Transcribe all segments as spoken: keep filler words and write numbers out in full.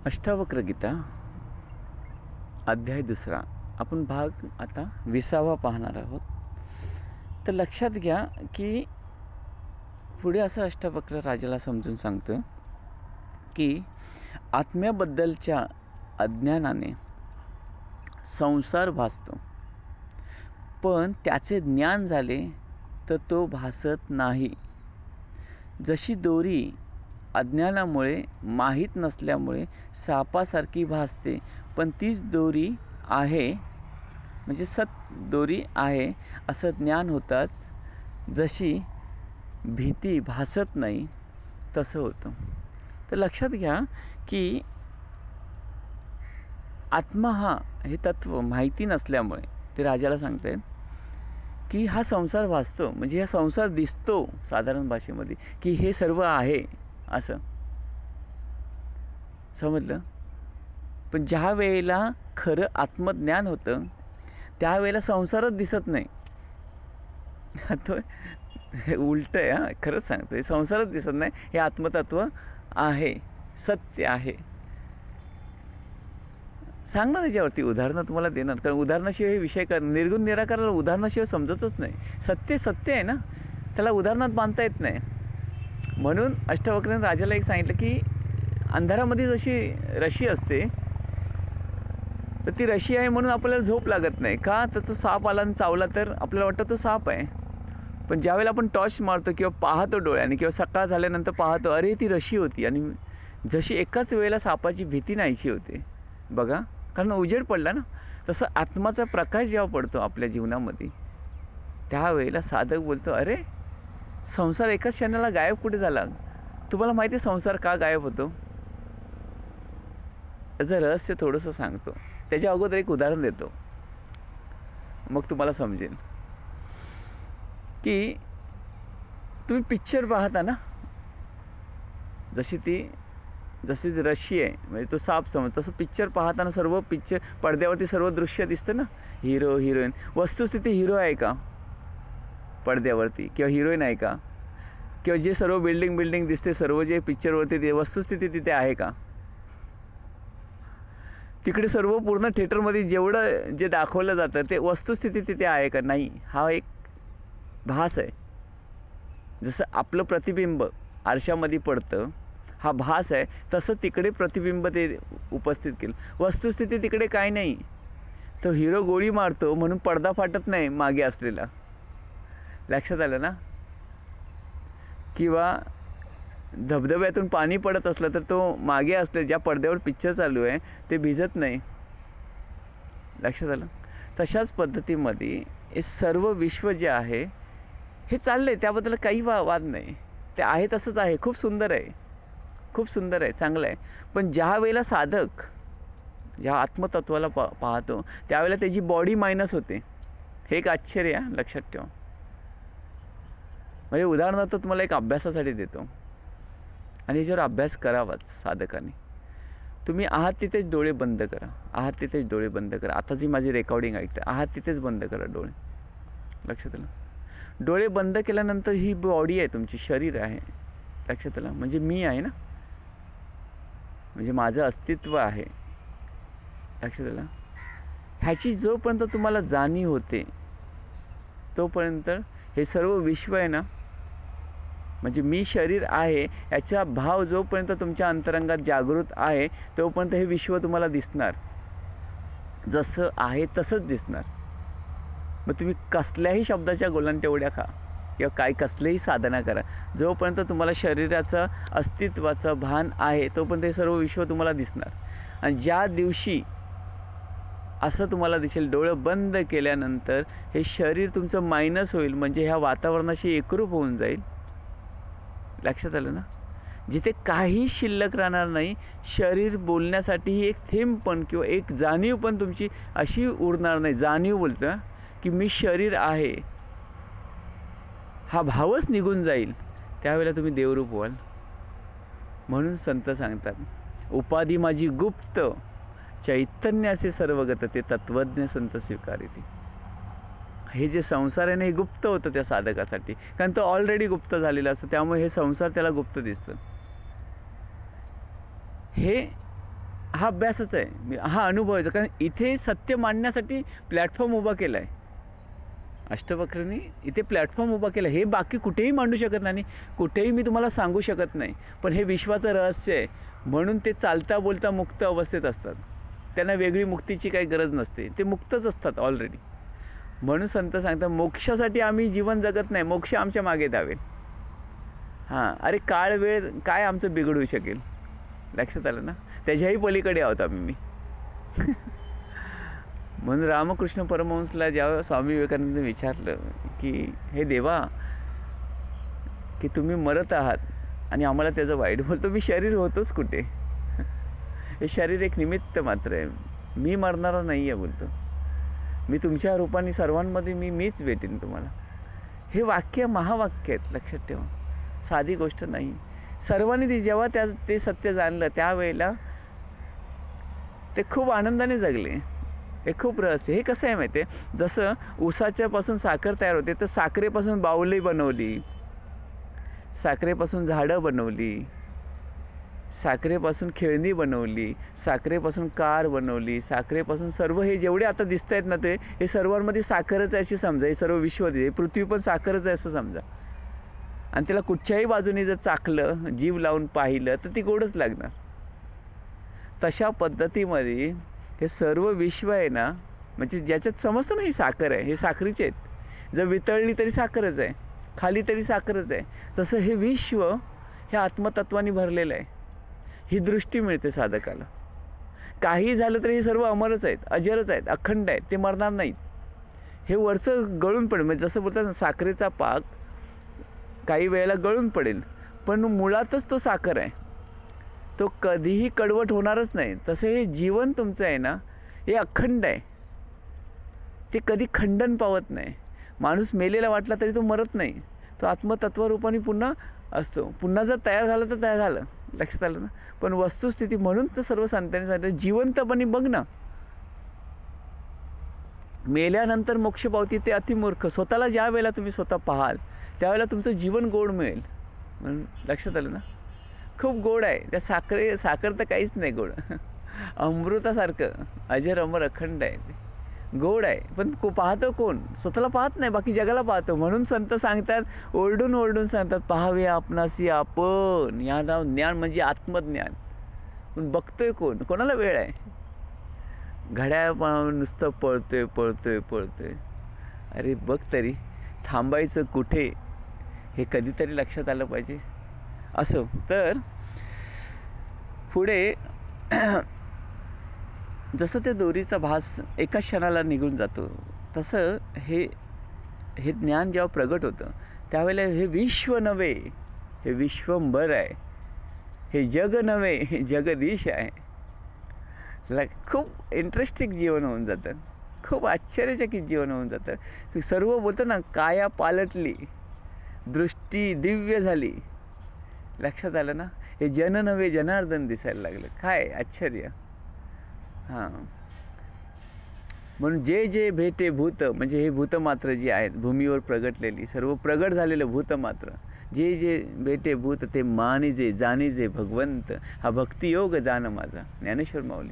अष्टावक्र गीता अध्याय दुसरा आपण भाग आता विसावा पाहणार आहोत. तर लक्षात घ्या की पुढे असं अष्टावक्र राजाला समजून सांगतं की आत्म्याबद्दलच्या अज्ञानाने संसार भासतो, पण त्याचे ज्ञान झाले तर तो भासत नाही. जशी दोरी अज्ञानामुळे माहीत नसल्यामुळे सापासारखी भासते, पण तीच दोरी आहे म्हणजे सत दोरी आहे असं ज्ञान होताच जशी भीती भासत नाही तसं होतं. तर लक्षात घ्या की आत्मा हा हे तत्व माहिती नसल्यामुळे ते राजाला सांगते की हा संसार भासतो, म्हणजे हा संसार दिसतो साधारण भाषेमध्ये की हे सर्व आहे असं समजलं. पण ज्या वेळेला खरं आत्मज्ञान होतं त्यावेळेला संसारच दिसत नाही. उलट आहे हा, खरंच सांगतोय, संसारच दिसत नाही. हे आत्मतत्व आहे, सत्य आहे. सांगणार त्याच्यावरती उदाहरणं तुम्हाला देणार, कारण उदाहरणाशिवाय हे विषय कर निर्गुण निराकाराला उदाहरणाशिवाय समजतच नाही. सत्य सत्य आहे ना, त्याला उदाहरणात बांधता येत नाही. म्हणून अष्टावक्राने राजाला एक सांगितलं की अंधारामध्ये जशी रशी असते तर ती रशी आहे म्हणून आपल्याला झोप लागत नाही का, तर तो साप आला आणि चावला तर आपल्याला वाटतं तो साप आहे. पण ज्यावेळेला आपण टॉर्च मारतो किंवा पाहतो डोळ्याने किंवा सकाळ झाल्यानंतर पाहतो, अरे ती रशी होती, आणि जशी एकाच वेळेला सापाची भीती नाहीशी होते बघा, कारण उजेड पडला ना. तसं आत्माचा प्रकाश जेव्हा पडतो आपल्या जीवनामध्ये त्यावेळेला साधक बोलतो, अरे संसार एकाच क्षणाला गायब कुठे झाला. तुम्हाला माहिती आहे संसार का गायब होतो? त्याचं रहस्य थोडंसं सांगतो, त्याच्या अगोदर एक उदाहरण देतो, मग तुम्हाला समजेल. की तुम्ही पिक्चर पाहता ना, जशी ती जशी ती रशी आहे म्हणजे तो साप समज, तसं पिक्चर पाहताना सर्व पिक्चर पडद्यावरती सर्व दृश्य दिसतं ना, हिरो हिरोईन. वस्तुस्थिती हिरो आहे का पडद्यावरती, किंवा हिरोईन आहे का, किंवा जे सर्व बिल्डिंग बिल्डिंग दिसते सर्व जे पिक्चरवरती ते वस्तुस्थिती तिथे आहे का? तिकडे सर्व पूर्ण थिएटरमध्ये जेवढं जे दाखवलं जातं ते वस्तुस्थिती तिथे आहे का? नाही. हा एक भास आहे. जसं आपलं प्रतिबिंब आरशामध्ये पडतं, हा भास आहे, तसं तिकडे प्रतिबिंब ते उपस्थित केलं. वस्तुस्थिती तिकडे काय नाही. तो हिरो गोळी मारतो म्हणून पडदा फाटत नाही मागे असलेला, लक्षात आलं ना. किंवा धबधब्यातून पाणी पडत असलं तर तो मागे असले ज्या पडद्यावर पिक्चर चालू आहे ते भिजत नाही, लक्षात आलं. तशाच पद्धतीमध्ये हे सर्व विश्व जे आहे हे चाललंय, त्याबद्दल काही वा वाद नाही. ते आहे तसंच आहे, खूप सुंदर आहे, खूप सुंदर आहे, चांगलं आहे. पण ज्या वेळेला साधक ज्या आत्मतत्वाला पा पाहतो त्यावेळेला त्याची बॉडी मायनस होते. हे एक आश्चर्य आहे, लक्षात ठेवा. म्हणजे उदाहरणार्थ तुम्हाला एक अभ्यासासाठी देतो आणि याच्यावर अभ्यास करावाच साधकाने. तुम्ही आहात तिथेच डोळे बंद करा, आहात तिथेच डोळे बंद करा. आता जी माझी रेकॉर्डिंग ऐकते आहात तिथेच बंद करा डोळे, लक्षात आलं. डोळे बंद केल्यानंतर ही बॉडी आहे तुमची, शरीर आहे, लक्षात आलं. म्हणजे मी आहे ना, म्हणजे माझं अस्तित्व आहे, लक्षात आलं. ह्याची जोपर्यंत तुम्हाला जाणीव होते तोपर्यंत हे सर्व विश्व आहे ना, म्हणजे मी शरीर आहे याचा भाव जोपर्यंत तुमच्या अंतरंगात जागृत आहे तोपर्यंत हे विश्व तुम्हाला दिसणार, जसं आहे तसंच दिसणार. मग तुम्ही कसल्याही शब्दाच्या गोलांटेवड्या खा किंवा काय कसलेही साधना करा, जोपर्यंत तुम्हाला शरीराचं अस्तित्वाचं भान आहे तोपर्यंत हे सर्व विश्व तुम्हाला दिसणार. आणि ज्या दिवशी असं तुम्हाला दिसेल डोळे बंद केल्यानंतर हे शरीर तुमचं मायनस होईल, म्हणजे ह्या वातावरणाशी एकरूप होऊन जाईल, लक्षात आलं ना. जिथे काही शिल्लक राहणार नाही, शरीर बोलण्यासाठी एक थेंब पण किंवा एक जाणीव पण तुमची अशी उरणार नाही. जाणीव बोलतं की मी शरीर आहे, हा भावच निघून जाईल, त्यावेळेला तुम्ही देवरूप व्हाल. म्हणून संत सांगतात उपाधी माझी गुप्त चैतन्याचे सर्वगत ते तत्वज्ञ संत स्वीकारिते. हे जे संसार आहे ना हे गुप्त होतं त्या साधकासाठी, कारण तो ऑलरेडी गुप्त झालेला असतो, त्यामुळे हे संसार त्याला गुप्त दिसतं. हे हा अभ्यासच आहे, मी- हा अनुभवायचा. कारण इथे सत्य मांडण्यासाठी प्लॅटफॉर्म उभा केला आहे अष्टवक्रांनी. इथे प्लॅटफॉर्म उभा केला. हे बाकी कुठेही मांडू शकत नाही, कुठेही मी तुम्हाला सांगू शकत नाही. पण हे विश्वाचं रहस्य आहे, म्हणून ते चालता बोलता मुक्त अवस्थेत असतात. त्यांना वेगळी मुक्तीची काही गरज नसते, ते मुक्तच असतात ऑलरेडी. म्हणून संत सांगतात मोक्षासाठी आम्ही जीवन जगत नाही, मोक्ष आमच्या मागे धावेल. हां, अरे काळ वेळ काय आमचं बिघडू शकेल, लक्षात आलं ना. त्याच्याही पलीकडे आहोत आम्ही. मी म्हणून रामकृष्ण परमहंसला जेव्हा स्वामी विवेकानंद विचारलं की हे देवा, की तुम्ही मरत आहात आणि आम्हाला त्याचं वाईट, बोलतो मी शरीर होतोच कुठे, हे शरीर एक निमित्त मात्र आहे, मी मरणारा नाही आहे. बोलतो मी तुमच्या रूपाने सर्वांमध्ये मी मीच भेटेन तुम्हाला. हे वाक्य महावाक्य आहेत, लक्षात ठेवा, साधी गोष्ट नाही. सर्वांनी ती जेव्हा त्या ते सत्य जाणलं त्यावेळेला ते खूप आनंदाने जगले. हे खूप रहस्य. हे कसं आहे माहिती आहे, जसं ऊसाच्या पासून साखर तयार होते, तर साखरेपासून बाहुली बनवली, साखरेपासून झाडं बनवली, साखरेपासून खेळणी बनवली, साखरेपासून कार बनवली, साखरेपासून सर्व हे जेवढे आता दिसत आहेत ना, ते हे सर्वांमध्ये साखरच आहे अशी समजा. हे सर्व विश्व, पृथ्वी पण साखरच आहे असं समजा. आणि त्याला कुठच्याही बाजूने जर चाकलं, जीव लावून पाहिलं तर ती गोडच लागणार. तशा पद्धतीमध्ये हे सर्व विश्व आहे ना, म्हणजे ज्याच्यात समजतं ना ही साखर आहे, हे साखरीचे आहेत, जर वितळली तरी साखरच आहे, खाली तरी साखरच आहे. तसं हे विश्व हे आत्मतत्वाने भरलेलं आहे. ही दृष्टी मिळते साधकाला. काही झालं तरी हे सर्व अमरच आहेत, अजरच आहेत, अखंड आहेत, ते मरणार नाहीत. हे वरचं गळून पडेल, म्हणजे जसं बोलतात ना साखरेचा पाक काही वेळेला गळून पडेल, पण मुळातच तो साखर आहे, तो कधीही कडवट होणारच नाही. तसं हे जीवन तुमचं आहे ना, हे अखंड आहे, ते कधी खंडन पावत नाही. माणूस मेलेला वाटला तरी तो मरत नाही, तो आत्मतत्वरूपाने पुन्हा असतो. पुन्हा जर तयार झालं तर तयार झालं, लक्षात आलं ना. पण वस्तुस्थिती, म्हणून तर सर्व संतांनी सांगितलं जिवंतपणे बघ ना, मेल्यानंतर मोक्ष पावती ते अतिमूर्ख. स्वतःला ज्या वेळेला तुम्ही स्वतः पाहाल त्यावेळेला तुमचं जीवन गोड मिळेल. म्हणून लक्षात आलं ना, खूप गोड आहे. त्या साखरे साखर तर काहीच नाही गोड, अमृतासारखं अजर अमर अखंड आहे, ते गोड आहे. पण को पाहतो कोण, स्वतःला पाहत नाही, बाकी जगाला पाहतो. म्हणून संत सांगतात, ओरडून ओरडून सांगतात, पाहावे आपणासी आपण. या नाव ज्ञान म्हणजे आत्मज्ञान. पण बघतोय कोण, कोणाला वेळ आहे. घड्याळ पाहून नुसतं पळतोय पळतोय पळतोय. अरे बघ तरी, थांबायचं कुठे हे कधीतरी लक्षात आलं पाहिजे. असो तर पुढे जसं ते दोरीचा भास एका क्षणाला निघून जातो, तसं हे हे ज्ञान जेव्हा प्रगट होतं त्यावेळेला हे विश्व नव्हे, हे विश्वंभर आहे, हे जग नव्हे, हे जगदीश आहे. खूप इंटरेस्टिंग जीवन होऊन जातं, खूप आश्चर्यचकित जीवन होऊन जातं. सर्व बोलतो ना, काया पालटली, दृष्टी दिव्य झाली, लक्षात आलं ना. हे जन नव्हे जनार्दन दिसायला लागलं, काय आश्चर्य. हां, म्हणून जे जे भेटे भूत, म्हणजे हे भूतमात्र जी आहेत भूमीवर प्रगटलेली, सर्व प्रगट झालेलं भूतमात्र, जे जे भेटे भूत ते मानिजे जाणीजे भगवंत, हा भक्तियोग जाण माझा. ज्ञानेश्वर माऊली.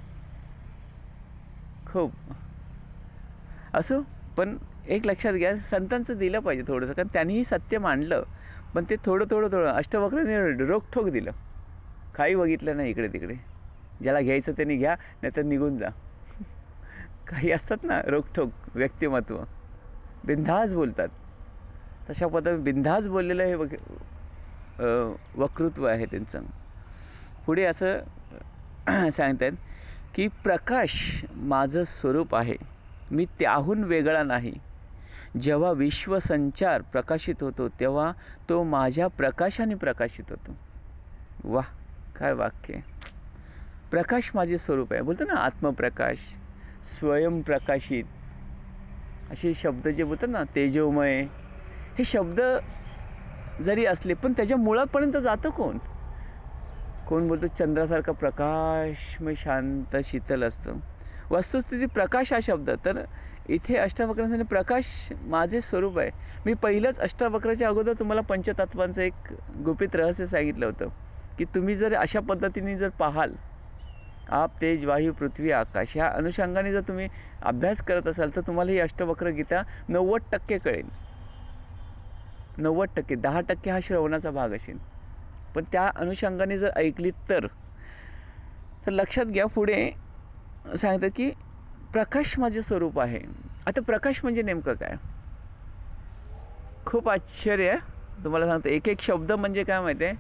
खूप असो, पण एक लक्षात घ्या, संतांचं दिलं पाहिजे थोडंसं, कारण त्यांनीही सत्य मांडलं, पण ते थोडं थोडं थोडं अष्टवक्रांनी रोखठोक दिलं, काही बघितलं नाही इकडे तिकडे. ज्याला घ्यायचं त्यांनी घ्या, नाही तर निघून जा. काही असतात ना रोखठोक व्यक्तिमत्व, बिनधास्त बोलतात. तशा पद्धतीने बिनधास्त बोललेलं हे वक वक्तृत्व आहे त्यांचं. पुढे असं सांगतात की प्रकाश माझं स्वरूप आहे, मी त्याहून वेगळा नाही. जेव्हा विश्वसंचार प्रकाशित होतो तेव्हा तो माझ्या प्रकाशाने प्रकाशित होतो. वाह, काय वाक्य. प्रकाश माझे स्वरूप आहे, बोलतो ना आत्मप्रकाश, स्वयंप्रकाशित, असे शब्द जे बोलतात ना, तेजोमय, हे शब्द जरी असले पण त्याच्या मुळापर्यंत जातं कोण. कोण बोलतो चंद्रासारखा प्रकाशमय शांत शीतल असतं. वस्तुस्थिती प्रकाश हा शब्द, तर इथे अष्टावक्रांसाठी प्रकाश माझे स्वरूप आहे. मी पहिलंच अष्टावक्राच्या अगोदर तुम्हाला पंचतत्वांचं एक गुपित रहस्य सांगितलं होतं की तुम्ही जर अशा पद्धतीने जर पाहाल आप, तेज, वायू, पृथ्वी, आकाश ह्या अनुषंगाने जर तुम्ही अभ्यास करत असाल तर तुम्हाला ही अष्टवक्र गीता नव्वद टक्के कळेल. नव्वद टक्के दहा टक्के हा श्रवणाचा भाग असेल. पण त्या अनुषंगाने जर ऐकली तर तर लक्षात घ्या. पुढे सांगतं की प्रकाश माझे स्वरूप आहे. आता प्रकाश म्हणजे नेमकं काय? खूप आश्चर्य आहे. तुम्हाला सांगतो एक एक शब्द म्हणजे काय माहिती आहे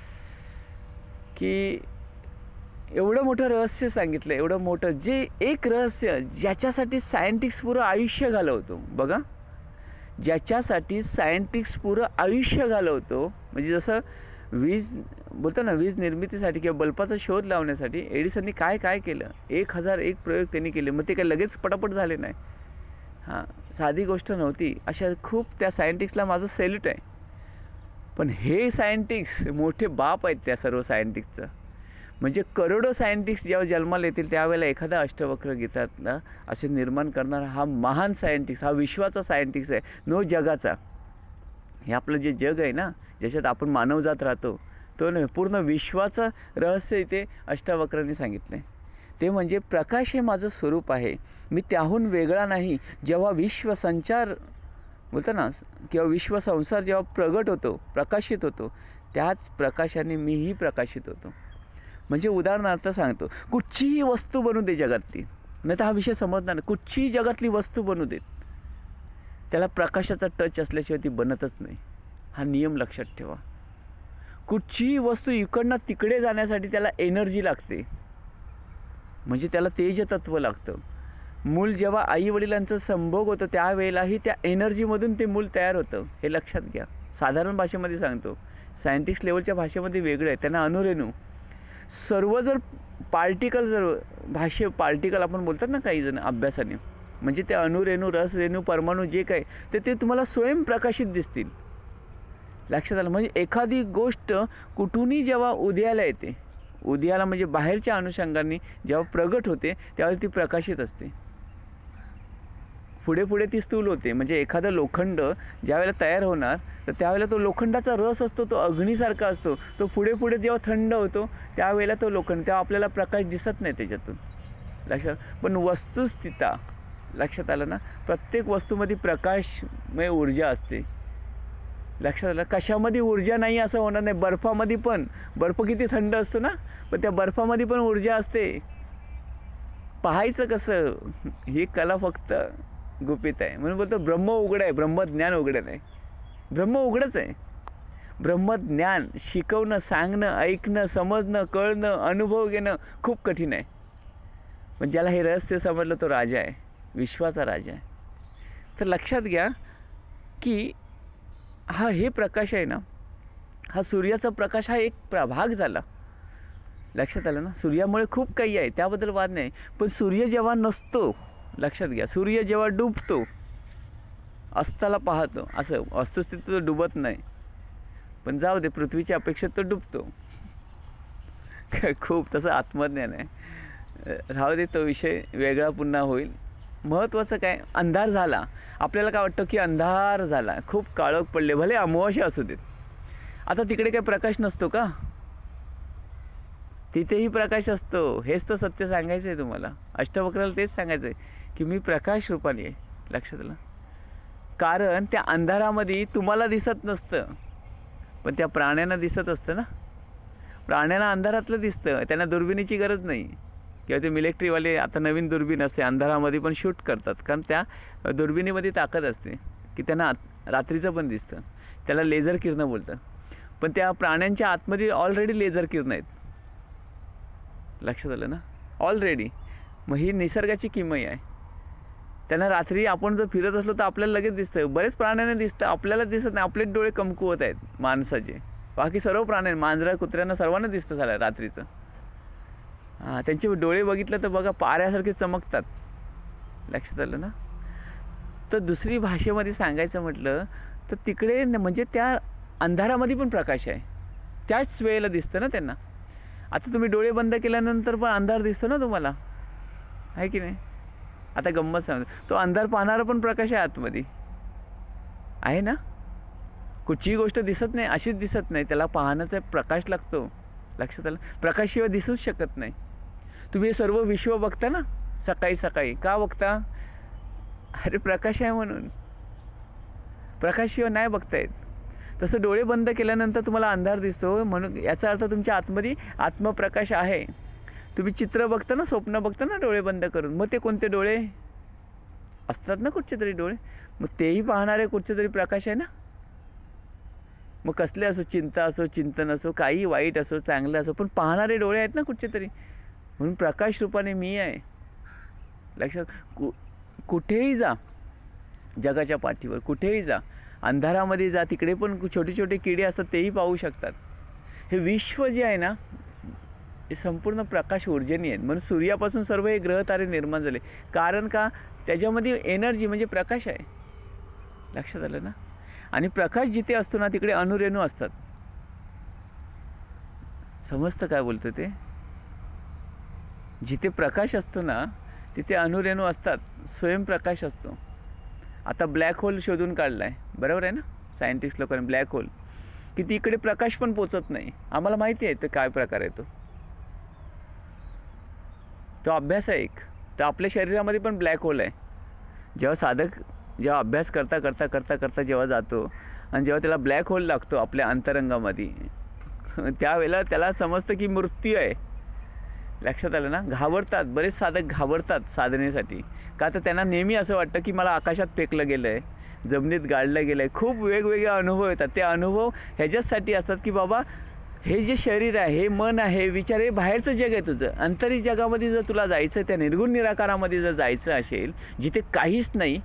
की एवढं मोठं रहस्य सांगितलं. एवढं मोठं जे एक रहस्य ज्याच्यासाठी सायंटिस्ट पुरं आयुष्य घालवतो. बघा, ज्याच्यासाठी सायंटिस्ट पुरं आयुष्य घालवतो. म्हणजे जसं वीज बोलतो ना, वीज निर्मितीसाठी किंवा बल्बाचा शोध लावण्यासाठी एडिसननी काय काय केलं. एक हजार एक प्रयोग त्यांनी केले. मग ते काय लगेच पटापट झाले नाही. हां, साधी गोष्ट नव्हती. अशा खूप त्या सायंटिस्टला माझं सॅल्यूट आहे. पण हे सायंटिस्ट मोठे बाप आहेत त्या सर्व सायंटिस्टचं. म्हणजे करोडो सायंटिस्ट जेव्हा जन्माला येतील त्यावेळेला एखादा अष्टवक्र गीतातला असे निर्माण करणारा हा महान सायंटिस्ट, हा विश्वाचा सायंटिस्ट आहे, नो जगाचा. हे आपलं जे जग आहे ना, ज्याच्यात आपण मानवजात राहतो, तो नाही, पूर्ण विश्वाचं रहस्य इथे अष्टावक्रांनी सांगितलं आहे. ते म्हणजे प्रकाश हे माझं स्वरूप आहे, मी त्याहून वेगळा नाही. जेव्हा विश्वसंचार बोलतो ना किंवा विश्वसंसार जेव्हा प्रगट होतो, प्रकाशित होतो, त्याच प्रकाशाने मीही प्रकाशित होतो. म्हणजे उदाहरणार्थ सांगतो, कुठचीही वस्तू बनू दे जगातली, नाही तर हा विषय समजणार नाही. कुठचीही जगातली वस्तू बनू देत, त्याला प्रकाशाचा टच असल्याशिवाय ती बनतच नाही. हा नियम लक्षात ठेवा. कुठचीही वस्तू इकडनं तिकडे जाण्यासाठी त्याला एनर्जी लागते, म्हणजे त्याला तेजतत्व लागतं. मूल जेव्हा आई वडिलांचं संभोग होतं त्यावेळेलाही त्या एनर्जीमधून ते मूल तयार होतं. हे लक्षात घ्या. साधारण भाषेमध्ये सांगतो, सायंटिस्ट लेवलच्या भाषेमध्ये वेगळं आहे. त्यांना अणुरेणू सर्व जर पार्टिकल, जर भाषे पार्टिकल आपण बोलतात ना काही जण अभ्यासाने, म्हणजे ते अणुरेणू, रस रेणू, परमाणू जे काय ते ते तुम्हाला स्वयंप्रकाशित दिसतील. लक्षात आलं? म्हणजे एखादी गोष्ट कुठूनही जेव्हा उदयाला येते, उदयाला म्हणजे बाहेरच्या अनुषंगाने जेव्हा प्रगट होते त्यावेळी ती प्रकाशित असते. पुढे पुढे ती स्थूल होते. म्हणजे एखादं लोखंड ज्यावेळेला तयार होणार तर त्यावेळेला तो लोखंडाचा रस असतो, तो अग्नीसारखा असतो. तो पुढे पुढे जेव्हा थंड होतो त्यावेळेला तो लोखंड, तेव्हा आपल्याला प्रकाश दिसत नाही त्याच्यातून. लक्षात. पण वस्तुस्थिता लक्षात आलं ना, प्रत्येक वस्तूमध्ये प्रकाशमय ऊर्जा असते. लक्षात आलं? कशामध्ये ऊर्जा नाही असं होणार नाही. बर्फामध्ये पण, बर्फ किती थंड असतो ना, पण त्या बर्फामध्ये पण ऊर्जा असते. पाहायचं कसं, ही कला फक्त गुपित आहे. म्हणून बोलतो ब्रह्म उघड आहे, ब्रह्मज्ञान उघड नाही. ब्रह्म उघडच आहे. ब्रह्मज्ञान शिकवणं, सांगणं, ऐकणं, समजणं, कळणं, अनुभव घेणं खूप कठीण आहे. पण ज्याला हे रहस्य समजलं तो राजा आहे, विश्वाचा राजा आहे. तर लक्षात घ्या की हा हे प्रकाश आहे ना, हा सूर्याचा प्रकाश हा एक प्रभाग झाला. लक्षात आलं ना. सूर्यामुळे खूप काही आहे, त्याबद्दल वाद नाही. पण सूर्य जेव्हा नसतो, लक्षात घ्या, सूर्य जेव्हा डुबतो, अस्ताला पाहतो, असं वस्तुस्थितीत तो डुबत नाही. पण जाऊ दे, पृथ्वीच्या अपेक्षेत तो डुबतो. खूप तसं आत्मज्ञान आहे. राहू दे, तो विषय वेगळा पुन्हा होईल. महत्त्वाचं काय, अंधार झाला. आपल्याला काय वाटतं की अंधार झाला, खूप काळोख पडले, भले अमावास्या असू देत. आता तिकडे काही प्रकाश नसतो का? तिथेही प्रकाश असतो. हेच तर सत्य सांगायचं आहे तुम्हाला. अष्टवक्राला तेच सांगायचं आहे की मी प्रकाश रूपाने आहे. लक्षात आलं? कारण त्या अंधारामध्ये तुम्हाला दिसत नसतं, पण त्या प्राण्यांना दिसत असतं ना. प्राण्यांना अंधारातलं दिसतं, त्यांना दुर्बिणीची गरज नाही. किंवा ते मिलिटरीवाले आता नवीन दुर्बीण असते, अंधारामध्ये पण शूट करतात, कारण त्या दुर्बिणीमध्ये ताकद असते की त्यांना रात्रीचं पण दिसतं. त्याला लेझर किरणं बोलतात. पण त्या प्राण्यांच्या आतमध्ये ऑलरेडी लेझर किरणं आहेत. लक्षात आलं ना? ऑलरेडी. मग ही निसर्गाची किमया आहे. त्यांना रात्री आपण जर फिरत असलो तर आपल्याला लगेच दिसतं. बरेच प्राण्यांना दिसतं, आपल्याला दिसत नाही. आपलेच डोळे कमकुवत आहेत माणसाचे. बाकी सर्व प्राण्यांना, मांजरा, कुत्र्यांना सर्वांना दिसतं झालं रात्रीचं. हां, त्यांचे डोळे बघितलं तर बघा पाऱ्यासारखे चमकतात. लक्षात आलं ना? तर दुसरी भाषेमध्ये सांगायचं म्हटलं तर तिकडे म्हणजे त्या अंधारामध्ये पण प्रकाश आहे. त्याच वेळेला दिसतं ना त्यांना. आता तुम्ही डोळे बंद केल्यानंतर पण अंधार दिसतो ना तुम्हाला, आहे की नाही? आता गंमत सांगतो, तो अंधार पाहणारा पण प्रकाश आहे आतमध्ये, आहे ना. कुठचीही गोष्ट दिसत नाही अशीच दिसत नाही, त्याला पाहण्याचा प्रकाश लागतो. लक्षात आलं? प्रकाशशिवाय दिसूच शकत नाही. तुम्ही हे सर्व विश्व बघता ना सकाळी सकाळी, का बघता? अरे प्रकाश आहे म्हणून. प्रकाशशिवाय नाही बघता येत. तसं डोळे बंद केल्यानंतर तुम्हाला अंधार दिसतो, म्हणून याचा अर्थ तुमच्या आतमध्ये आत्मप्रकाश आहे. तुम्ही चित्र बघता ना, स्वप्न बघता ना डोळे बंद करून, मग ते कोणते डोळे असतात ना, कुठचे तरी डोळे, मग तेही पाहणारे कुठचे तरी प्रकाश आहे ना. मग कसले असो, चिंता असो, चिंतन असो, काही वाईट असो, चांगलं असो, पण पाहणारे डोळे आहेत ना कुठचे तरी. म्हणून प्रकाश रूपाने मी आहे. लक्षात, कु कुठेही जा जगाच्या पाठीवर, कुठेही जा, अंधारामध्ये जा, तिकडे पण छोटे छोटे किडे असतात, तेही पाहू शकतात. हे विश्व जे आहे ना, हे संपूर्ण प्रकाश ऊर्जेने आहेत. म्हणून सूर्यापासून सर्व हे ग्रह तारे निर्माण झाले. कारण का? त्याच्यामध्ये एनर्जी म्हणजे प्रकाश आहे. लक्षात आलं ना. आणि प्रकाश जिथे असतो ना, तिकडे अणुरेणू असतात. समजतं काय बोलतो ते? जिथे प्रकाश असतो ना, तिथे अणुरेणू असतात, स्वयंप्रकाश असतो. आता ब्लॅक होल शोधून काढलाय, बरोबर आहे ना, सायंटिस्ट लोकांनी. ब्लॅक होल की तिकडे प्रकाश पण पोचत नाही. आम्हाला माहिती आहे ते काय प्रकार आहे. तो तो अभ्यास आहे एक. तर आपल्या शरीरामध्ये पण ब्लॅक होल आहे. जेव्हा साधक जेव्हा अभ्यास करता करता करता करता जेव्हा जातो आणि जेव्हा त्याला ब्लॅक होल लागतो आपल्या अंतरंगामध्ये, त्यावेळेला त्याला समजतं की मृत्यू आहे. लक्षात आलं ना. घाबरतात, बरेच साधक घाबरतात साधनेसाठी. का तर त्यांना नेहमी असं वाटतं की मला आकाशात फेकलं गेलं आहे, जमिनीत गाडलं गेलं आहे. खूप वेगवेगळे अनुभव येतात. ते अनुभव ह्याच्याचसाठी असतात की बाबा हे जे शरीर आहे, हे मन आहे, विचार, हे बाहेरचं जग आहे तुझं. अंतरी जगामध्ये जर तुला जायचं, त्या निर्गुण निराकारामध्ये जर जायचं असेल, जिथे काहीच नाही,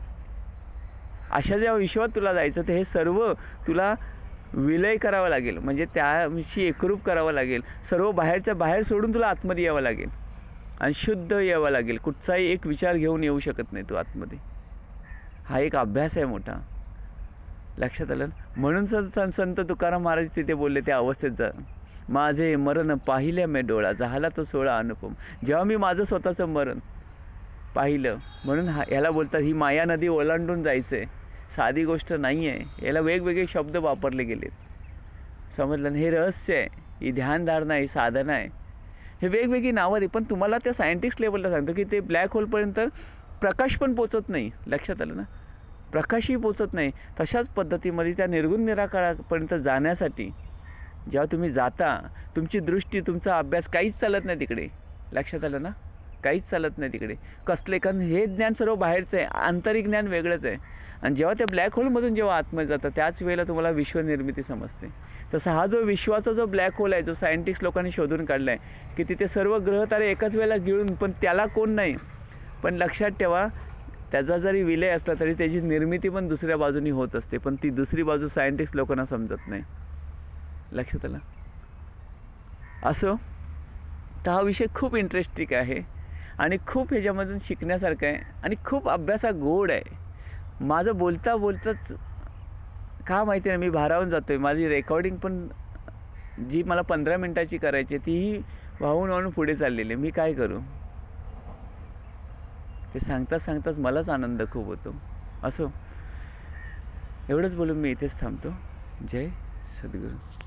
अशा जेव्हा विश्वात तुला जायचं, तर हे सर्व तुला विलय करावं लागेल. म्हणजे त्याशी एकरूप करावं लागेल. सर्व बाहेरच्या बाहेर सोडून तुला आतमध्ये यावं लागेल आणि शुद्ध यावं लागेल. कुठचाही एक विचार घेऊन येऊ शकत नाही तू आतमध्ये. हा एक अभ्यास आहे मोठा. लक्षात आलं. म्हणून संत संत तुकाराम महाराज तिथे बोलले त्या अवस्थेत जा. माझे मरण पाहिल्या मी डोळा, झाला तो सोळा अनुपम. जेव्हा मी माझं स्वतःचं मरण पाहिलं, म्हणून हा याला बोलतात ही माया नदी ओलांडून जायचंय. साधी गोष्ट नाही आहे. याला वेगवेगळे शब्द वापरले गेलेत. समजलं. हे रहस्य आहे, ही ध्यानधारणा आहे, साधना आहे. हे वेगवेगळी नावं आहे. पण तुम्हाला त्या सायंटिस्ट लेवलला सांगतो की ते ब्लॅक होलपर्यंत प्रकाश पण पोचत नाही. लक्षात आलं ना. प्रकाशही पोचत नाही. तशाच पद्धतीमध्ये त्या निर्गुण निराकारापर्यंत जाण्यासाठी जेव्हा तुम्ही जाता, तुमची दृष्टी, तुमचा अभ्यास काहीच चालत नाही तिकडे. लक्षात आलं ना. काहीच चालत नाही तिकडे. कसले, कारण हे ज्ञान सर्व बाहेरचं आहे, आंतरिक ज्ञान वेगळंच आहे. आणि जेव्हा त्या ब्लॅक होलमधून जेव्हा आतमध्ये जातं, त्याच वेळेला तुम्हाला विश्वनिर्मिती समजते. तसा हा जो विश्वाचा जो ब्लॅक होल आहे, जो सायंटिस्ट लोकांनी शोधून काढला आहे की तिथे सर्व ग्रहतारे एकाच वेळेला गिळून, पण त्याला कोण नाही. पण लक्षात ठेवा, त्याचा जरी विलय असला तरी त्याची निर्मिती पण दुसऱ्या बाजूनी होत असते. पण ती दुसरी बाजू सायंटिस्ट लोकांना समजत नाही. लक्षात आलं. असो, तर हा विषय खूप इंटरेस्टिंग आहे आणि खूप ह्याच्यामधून शिकण्यासारखं आहे आणि खूप अभ्यासा गोड आहे. माझं बोलता बोलताच का माहिती नाही, मी भारावून जातोय. माझी रेकॉर्डिंग पण जी मला पंधरा मिनिटाची करायची तीही वाहून वाहून पुढे चाललेली. मी काय करू. ते सांगताच सांगताच मलाच आनंद खूप होतो. असो, एवढंच बोलून मी इथेच थांबतो. जय सद्गुरू.